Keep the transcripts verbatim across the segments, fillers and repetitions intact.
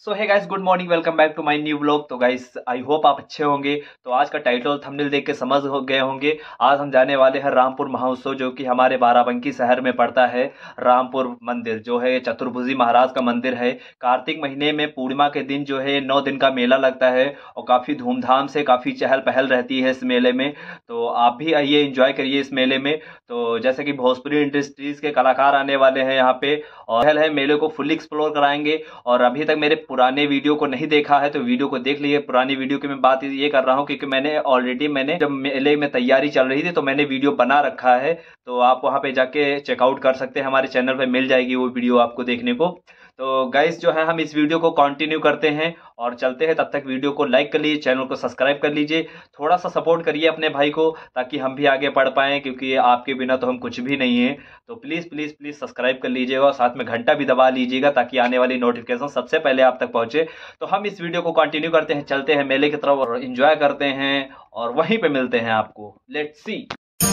सो है guys, good morning, welcome back to my new vlog. तो guys I hope आप अच्छे होंगे। तो आज का टाइटल थंबनेल देख के समझ हो गए होंगे। आज हम जाने वाले हैं रामपुर महोत्सव, जो कि हमारे बाराबंकी शहर में पड़ता है। रामपुर मंदिर जो है चतुर्भुजी महाराज का मंदिर है। कार्तिक महीने में पूर्णिमा के दिन जो है नौ दिन का मेला लगता है और काफ़ी धूमधाम से, काफ़ी चहल पहल रहती है इस मेले में। तो आप भी आइए, एंजॉय करिए इस मेले में। तो जैसे कि भोजपुरी इंडस्ट्रीज के कलाकार आने वाले हैं यहाँ पे और है मेले को फुल एक्सप्लोर कराएंगे। और अभी तक मेरे पुराने वीडियो को नहीं देखा है तो वीडियो को देख लीजिए। पुरानी वीडियो की मैं बात ये कर रहा हूँ क्योंकि मैंने ऑलरेडी मैंने जब मेले में तैयारी चल रही थी तो मैंने वीडियो बना रखा है। तो आप वहाँ पे जाके चेकआउट कर सकते हैं, हमारे चैनल पे मिल जाएगी वो वीडियो आपको देखने को। तो गाइस जो है हम इस वीडियो को कंटिन्यू करते हैं और चलते हैं। तब तक वीडियो को लाइक कर लीजिए, चैनल को सब्सक्राइब कर लीजिए, थोड़ा सा सपोर्ट करिए अपने भाई को ताकि हम भी आगे बढ़ पाएँ, क्योंकि आपके बिना तो हम कुछ भी नहीं है। तो प्लीज़ प्लीज़ प्लीज़ सब्सक्राइब कर लीजिएगा और साथ में घंटा भी दबा लीजिएगा ताकि आने वाली नोटिफिकेशन सबसे पहले आप तक पहुंचे। तो हम इस वीडियो को कंटिन्यू करते हैं, चलते हैं मेले की तरफ और एंजॉय करते हैं और वहीं पे मिलते हैं आपको। Let's see.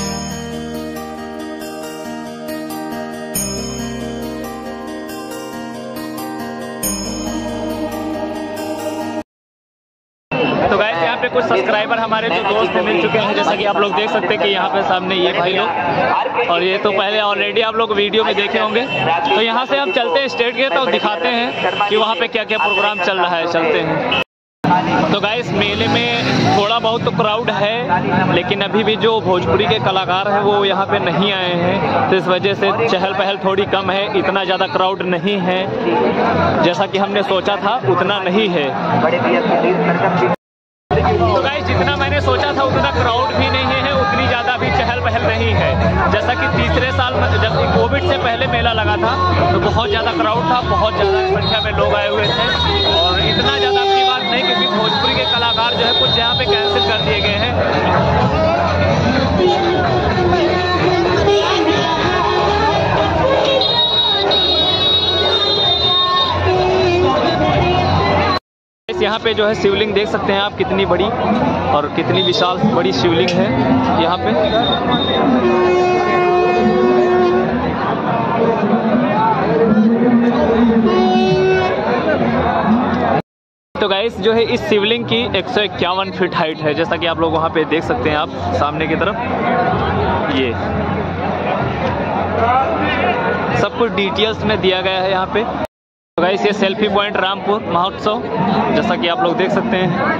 तो गाइस यहाँ पे कुछ सब्सक्राइबर हमारे जो दोस्त मिल चुके हैं, जैसा कि आप लोग देख सकते हैं कि यहाँ पे सामने ये भाई लोग, और ये तो पहले ऑलरेडी आप लोग वीडियो में देखे होंगे। तो यहाँ से हम चलते हैं स्टेट गेट और दिखाते हैं कि वहाँ पे क्या क्या प्रोग्राम चल रहा है। चलते हैं। तो गाइस मेले में थोड़ा बहुत तो क्राउड है, लेकिन अभी भी जो भोजपुरी के कलाकार हैं वो यहाँ पे नहीं आए हैं, तो इस वजह से चहल पहल थोड़ी कम है। इतना ज़्यादा क्राउड नहीं है, जैसा कि हमने सोचा था उतना नहीं है। तो गाइस जितना मैंने सोचा था उतना क्राउड भी नहीं है, उतनी ज़्यादा भी चहल पहल नहीं है। जैसा कि तीसरे साल जब कोविड से पहले मेला लगा था तो बहुत ज़्यादा क्राउड था, बहुत ज़्यादा संख्या में लोग आए हुए थे। और इतना ज़्यादा अपनी बात नहीं, क्योंकि भोजपुरी के कलाकार जो है कुछ यहाँ पे कैंसिल कर दिए गए हैं। यहाँ पे जो है शिवलिंग देख सकते हैं आप, कितनी बड़ी और कितनी विशाल बड़ी शिवलिंग है यहाँ पे। तो गाइस जो है इस शिवलिंग की एक सौ इक्यावन फीट हाइट है, जैसा कि आप लोग वहाँ पे देख सकते हैं आप सामने की तरफ। ये सब कुछ डिटेल्स में दिया गया है यहाँ पे। तो गाइस ये सेल्फी पॉइंट रामपुर महोत्सव, जैसा कि आप लोग देख सकते हैं।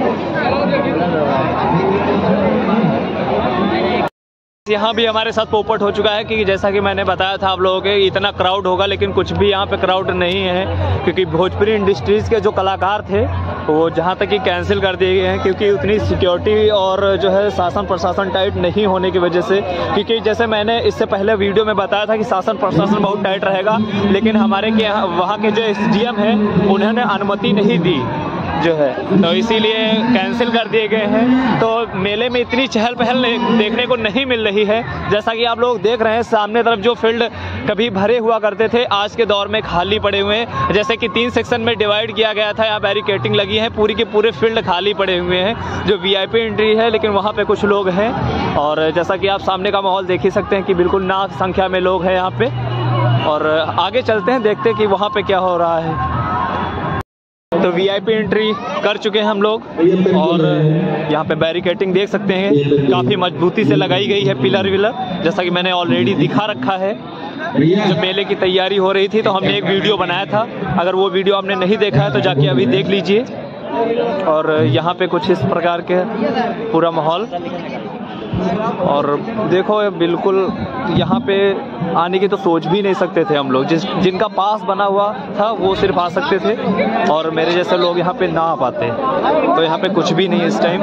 यहाँ भी हमारे साथ पोपट हो चुका है कि जैसा कि मैंने बताया था आप लोगों के इतना क्राउड होगा, लेकिन कुछ भी यहाँ पे क्राउड नहीं है, क्योंकि भोजपुरी इंडस्ट्रीज़ के जो कलाकार थे वो जहाँ तक कि कैंसिल कर दिए गए हैं, क्योंकि उतनी सिक्योरिटी और जो है शासन प्रशासन टाइट नहीं होने की वजह से। क्योंकि जैसे मैंने इससे पहले वीडियो में बताया था कि शासन प्रशासन बहुत टाइट रहेगा, लेकिन हमारे के वहाँ के जो एस डी एम हैं उन्होंने अनुमति नहीं दी जो है, तो इसीलिए कैंसिल कर दिए गए हैं। तो मेले में इतनी चहल पहल देखने को नहीं मिल रही है। जैसा कि आप लोग देख रहे हैं सामने तरफ जो फील्ड कभी भरे हुआ करते थे, आज के दौर में खाली पड़े हुए हैं। जैसे कि तीन सेक्शन में डिवाइड किया गया था, यहाँ बैरिकेटिंग लगी है, पूरी के पूरे फील्ड खाली पड़े हुए हैं। जो वी आई पी एंट्री है, लेकिन वहाँ पे कुछ लोग हैं। और जैसा कि आप सामने का माहौल देख ही सकते हैं कि बिल्कुल ना संख्या में लोग हैं यहाँ पे। और आगे चलते हैं, देखते हैं कि वहाँ पे क्या हो रहा है। तो वी आई पी एंट्री कर चुके हैं हम लोग और यहाँ पे बैरिकेटिंग देख सकते हैं, काफ़ी मजबूती से लगाई गई है, पिलर विलर, जैसा कि मैंने ऑलरेडी दिखा रखा है। जब मेले की तैयारी हो रही थी तो हमने एक वीडियो बनाया था, अगर वो वीडियो आपने नहीं देखा है तो जाके अभी देख लीजिए। और यहाँ पे कुछ इस प्रकार के पूरा माहौल, और देखो बिल्कुल यहाँ पे आने की तो सोच भी नहीं सकते थे हम लोग। जिस जिनका पास बना हुआ था वो सिर्फ आ सकते थे, और मेरे जैसे लोग यहाँ पे ना आ पाते। तो यहाँ पे कुछ भी नहीं है इस टाइम।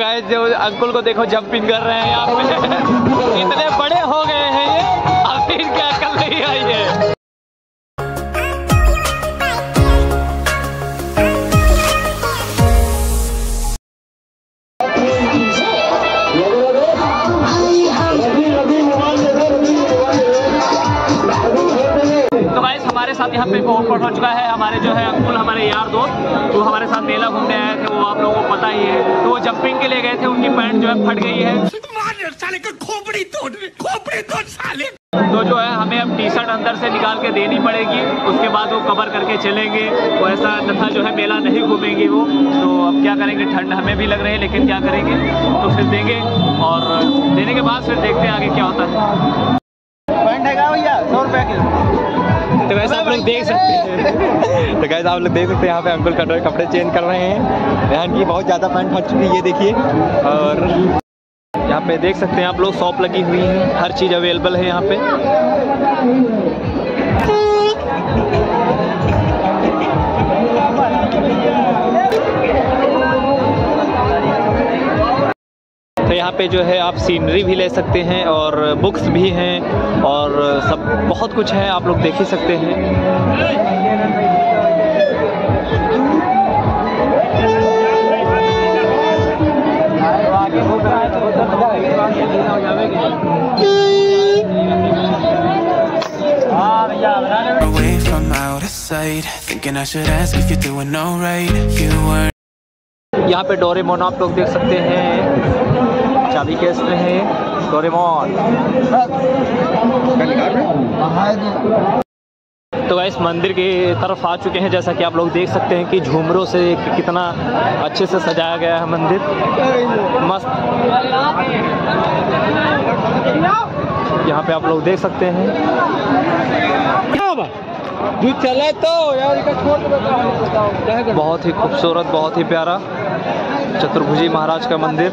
गाइस जो अंकुल को देखो जंपिंग कर रहे हैं यहाँ पे इतने बड़े हो गए हैं ये, अब फिर क्या अकल नहीं आई है। हमारे साथ यहाँ पे ओवरकोट हो चुका है, हमारे जो है अंकुल हमारे यार दोस्त वो हमारे साथ मेला घूमने आए थे, वो आप लोगों को पता ही है। तो वो जंपिंग के लिए गए थे, उनकी पैंट जो है फट गई है, साले का खोपड़ी तोड़ खोपड़ी तोड़ साले। तो जो है हमें अब टी शर्ट अंदर से निकाल के देनी पड़ेगी, उसके बाद वो कवर करके चलेंगे। वो ऐसा तथा जो है मेला नहीं घूमेंगे वो, तो अब क्या करेंगे, ठंड हमें भी लग रही है लेकिन क्या करेंगे, तो फिर देंगे और देने के बाद फिर देखते हैं आगे क्या होता है। पैंट है भैया सौ रुपये की। तो वैसे आप लोग देख सकते हैं तो गाइस आप लोग देख सकते हैं यहाँ पे अंकुल कपड़े कपड़े चेंज कर रहे हैं। बहन की बहुत ज़्यादा पैंट फट चुकी है, ये देखिए। और यहाँ पे देख सकते हैं आप लोग शॉप लगी हुई है, हर चीज़ अवेलेबल है यहाँ पे। तो यहाँ पे जो है आप सीनरी भी ले सकते हैं और बुक्स भी हैं और सब बहुत कुछ है, आप लोग देख ही सकते हैं। Away from out of sight, thinking I should ask if you're doing alright. You weren't. यहाँ पे डोरेमोन आप लोग देख सकते हैं, चाबी केस में है डोरेमोन। तो गाइस मंदिर की तरफ आ चुके हैं, जैसा कि आप लोग देख सकते हैं कि झूमरों से कितना अच्छे से सजाया गया है मंदिर, मस्त। यहाँ पे आप लोग देख सकते हैं जो चले तो यार छोड़ दो। बहुत ही खूबसूरत, बहुत ही प्यारा चतुर्भुजी महाराज का मंदिर।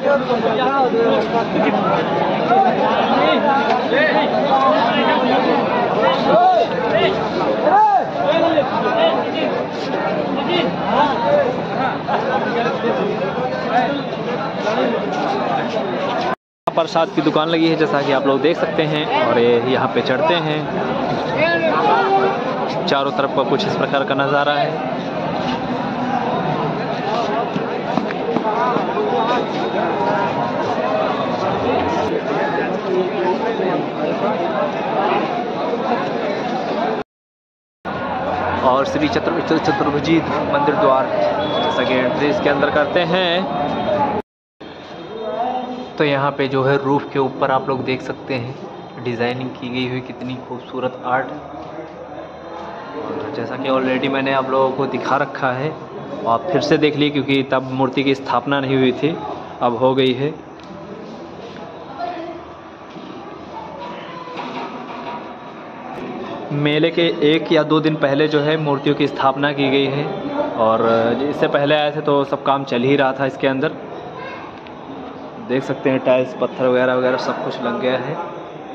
प्रसाद की दुकान लगी है, जैसा कि आप लोग देख सकते हैं, और ये यहाँ पे चढ़ते हैं। चारों तरफ का कुछ इस प्रकार का नज़ारा है। और श्री चतुर्भुज चतुर्भुजी मंदिर द्वार जैसा कि एंट्री इसके अंदर करते हैं, तो यहाँ पे जो है रूफ के ऊपर आप लोग देख सकते हैं डिज़ाइनिंग की गई हुई, कितनी खूबसूरत आर्ट। और जैसा कि ऑलरेडी मैंने आप लोगों को दिखा रखा है, आप फिर से देख लिए क्योंकि तब मूर्ति की स्थापना नहीं हुई थी, अब हो गई है। मेले के एक या दो दिन पहले जो है मूर्तियों की स्थापना की गई है, और इससे पहले आए थे तो सब काम चल ही रहा था इसके अंदर। देख सकते हैं टाइल्स पत्थर वगैरह वगैरह सब कुछ लग गया है।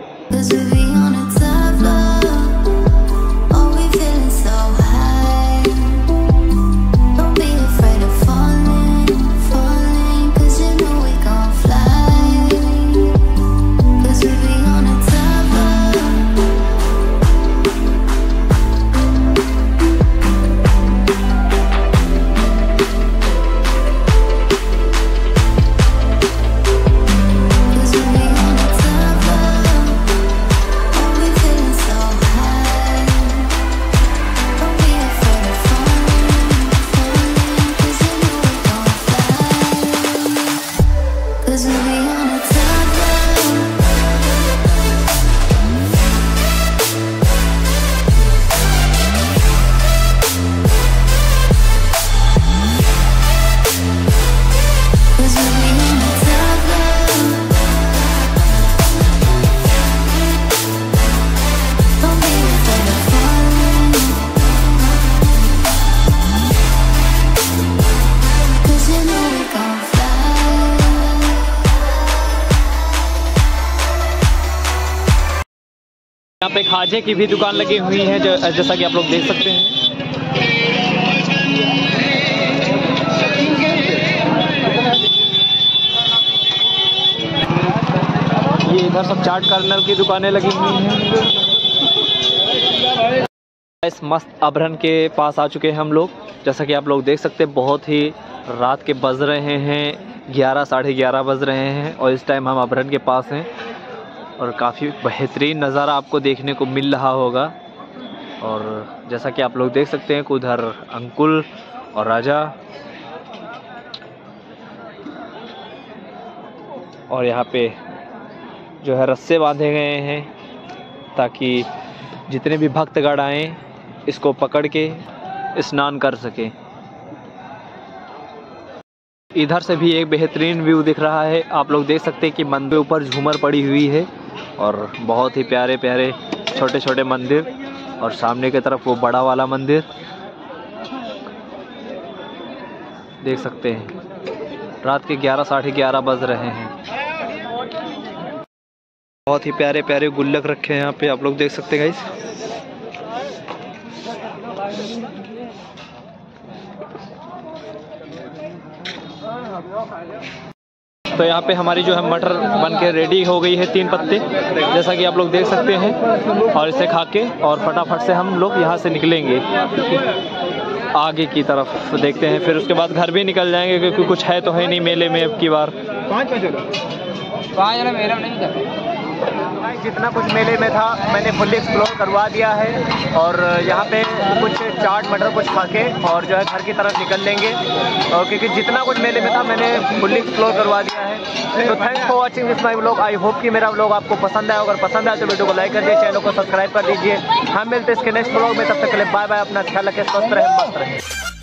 यहाँ पे खाजे की भी दुकान लगी हुई है, जैसा कि आप लोग देख सकते हैं। इधर सब चाट कार्नर की दुकानें लगी हुई हैं। इस मस्त अभरन के पास आ चुके हैं हम लोग। जैसा कि आप लोग देख सकते हैं बहुत ही रात के बज रहे हैं ग्यारह साढ़े ग्यारह बज रहे हैं और इस टाइम हम अभरन के पास हैं और काफ़ी बेहतरीन नज़ारा आपको देखने को मिल रहा होगा। और जैसा कि आप लोग देख सकते हैं कि उधर अंकुल और राजा और यहाँ पे जो है रस्से बांधे गए हैं ताकि जितने भी भक्तगण आएँ इसको पकड़ के स्नान कर सकें। इधर से भी एक बेहतरीन व्यू दिख रहा है। आप लोग देख सकते हैं कि मंदिर के ऊपर झूमर पड़ी हुई है और बहुत ही प्यारे प्यारे छोटे छोटे मंदिर और सामने की तरफ वो बड़ा वाला मंदिर देख सकते हैं। रात के ग्यारह साढ़े ग्यारह बज रहे हैं। बहुत ही प्यारे प्यारे गुल्लक रखे हैं यहाँ पे, आप लोग देख सकते हैं गाइस। तो यहाँ पे हमारी जो है मटर बन के रेडी हो गई है, तीन पत्ते जैसा कि आप लोग देख सकते हैं। और इसे खा के और फटाफट से हम लोग यहाँ से निकलेंगे आगे की तरफ, देखते हैं। फिर उसके बाद घर भी निकल जाएंगे क्योंकि कुछ है तो है नहीं मेले में अब की बार। पाँच बजे पाँच मेला नहीं था। जितना कुछ मेले में था मैंने फुल्ली एक्सप्लोर करवा दिया है और यहाँ पे कुछ चाट मटर कुछ खा के और जो है घर की तरफ निकल लेंगे और क्योंकि जितना कुछ मेले में था मैंने फुल्ली एक्सप्लोर करवा दिया है। तो thanks for watching this my vlog. I hope कि मेरा व्लॉग आपको पसंद आया। अगर पसंद आया तो वीडियो को लाइक कर दीजिए, चैनल को सब्सक्राइब कर दीजिए। हम मिलते हैं इसके नेक्स्ट व्लॉग में, तब तक के लिए बाय बाय। अपना ख्याल रखें, स्वस्थ रहें, मस्त रहें।